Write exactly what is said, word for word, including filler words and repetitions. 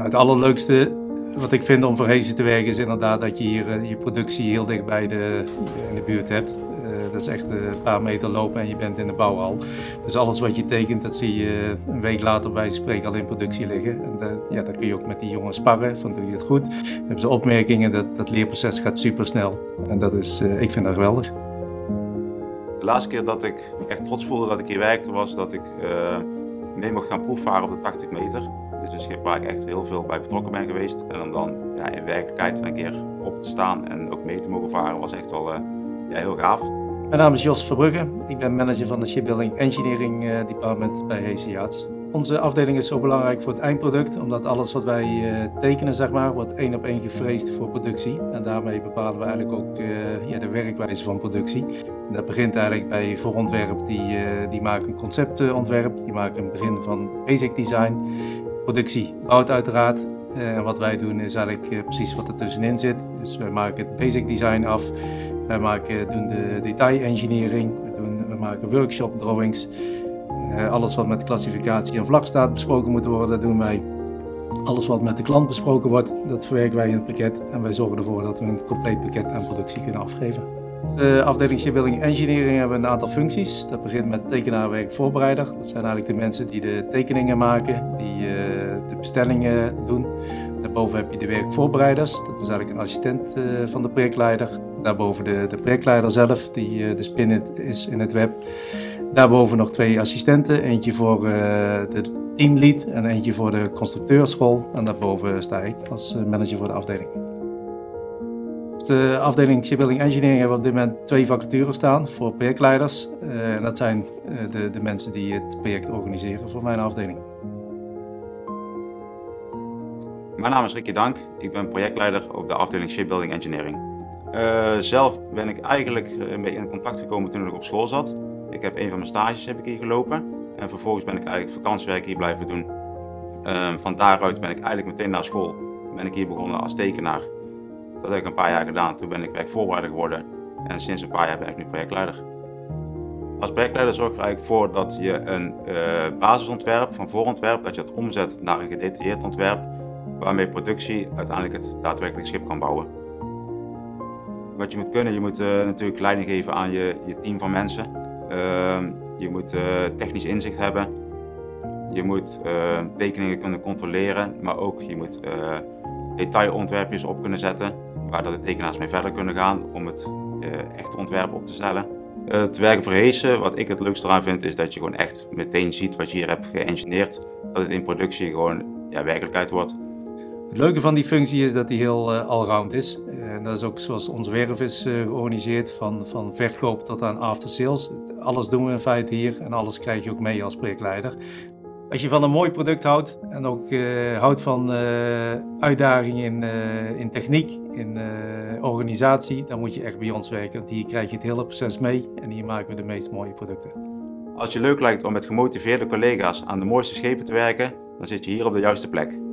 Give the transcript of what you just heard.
Het allerleukste wat ik vind om voor Heesen te werken is inderdaad dat je hier uh, je productie heel dicht bij de, in de buurt hebt. Uh, dat is echt een paar meter lopen en je bent in de bouwhal. Dus alles wat je tekent, dat zie je een week later bij spreken al in productie liggen. En de, ja, dan kun je ook met die jongens sparren, van doe je het goed. Dan hebben ze opmerkingen, dat, dat leerproces gaat super snel. En dat is, uh, ik vind dat geweldig. De laatste keer dat ik echt trots voelde dat ik hier werkte was dat ik uh, mee mocht gaan proefvaren op de tachtig meter. Dus een schip waar ik echt heel veel bij betrokken ben geweest. En om dan ja, in werkelijkheid een keer op te staan en ook mee te mogen varen was echt wel uh, ja, heel gaaf. Mijn naam is Jos Verbrugge. Ik ben manager van de Shipbuilding Engineering uh, Department bij Heesen Yachts. Onze afdeling is zo belangrijk voor het eindproduct, omdat alles wat wij uh, tekenen, zeg maar, wordt één op één gefreesd voor productie. En daarmee bepalen we eigenlijk ook uh, ja, de werkwijze van productie. En dat begint eigenlijk bij voorontwerp, die, uh, die maken een conceptontwerp, die maken een begin van basic design. Productie bouwt uiteraard. Uh, en wat wij doen is eigenlijk uh, precies wat er tussenin zit. Dus wij maken het basic design af. Wij maken, doen de detail engineering. We, doen, we maken workshop drawings. Uh, alles wat met klassificatie en vlagstaat besproken moet worden, dat doen wij. Alles wat met de klant besproken wordt, dat verwerken wij in het pakket. En wij zorgen ervoor dat we een compleet pakket aan productie kunnen afgeven. De afdeling Shipbuilding Engineering hebben we een aantal functies. Dat begint met tekenaar-werk voorbereider. Dat zijn eigenlijk de mensen die de tekeningen maken, die uh, de bestellingen doen. Daarboven heb je de werkvoorbereiders. Dat is eigenlijk een assistent uh, van de projectleider. Daarboven de, de projectleider zelf, die uh, de spin is in het web. Daarboven nog twee assistenten. Eentje voor uh, de teamlead en eentje voor de constructeursrol. En daarboven sta ik als manager voor de afdeling. De afdeling Shipbuilding Engineering hebben we op dit moment twee vacatures staan voor projectleiders. Uh, en dat zijn uh, de, de mensen die het project organiseren voor mijn afdeling. Mijn naam is Ricky Dank, ik ben projectleider op de afdeling Shipbuilding Engineering. Uh, zelf ben ik eigenlijk mee in contact gekomen toen ik op school zat. Ik heb een van mijn stages heb ik hier gelopen en vervolgens ben ik eigenlijk vakantiewerk hier blijven doen. Uh, van daaruit ben ik eigenlijk meteen naar school ben ik hier begonnen als tekenaar. Dat heb ik een paar jaar gedaan, toen ben ik werkvoorbereider geworden en sinds een paar jaar ben ik nu projectleider. Als projectleider zorg je er eigenlijk voor dat je een uh, basisontwerp van voorontwerp, dat je dat omzet naar een gedetailleerd ontwerp, waarmee productie uiteindelijk het daadwerkelijk schip kan bouwen. Wat je moet kunnen, je moet uh, natuurlijk leiding geven aan je, je team van mensen. Uh, je moet uh, technisch inzicht hebben. Je moet uh, tekeningen kunnen controleren, maar ook je moet uh, detailontwerpjes op kunnen zetten, waar de tekenaars mee verder kunnen gaan om het uh, echte ontwerp op te stellen. Uh, het werken voor Heesen, wat ik het leukste eraan vind, is dat je gewoon echt meteen ziet wat je hier hebt geëngineerd, dat het in productie gewoon ja, werkelijkheid wordt. Het leuke van die functie is dat die heel uh, allround is. Uh, en dat is ook zoals onze werf is uh, georganiseerd, van, van verkoop tot aan after sales. Alles doen we in feite hier en alles krijg je ook mee als projectleider. Als je van een mooi product houdt en ook uh, houdt van uh, uitdagingen in, uh, in techniek, in uh, organisatie, dan moet je echt bij ons werken. Want hier krijg je het hele proces mee en hier maken we de meest mooie producten. Als je leuk lijkt om met gemotiveerde collega's aan de mooiste schepen te werken, dan zit je hier op de juiste plek.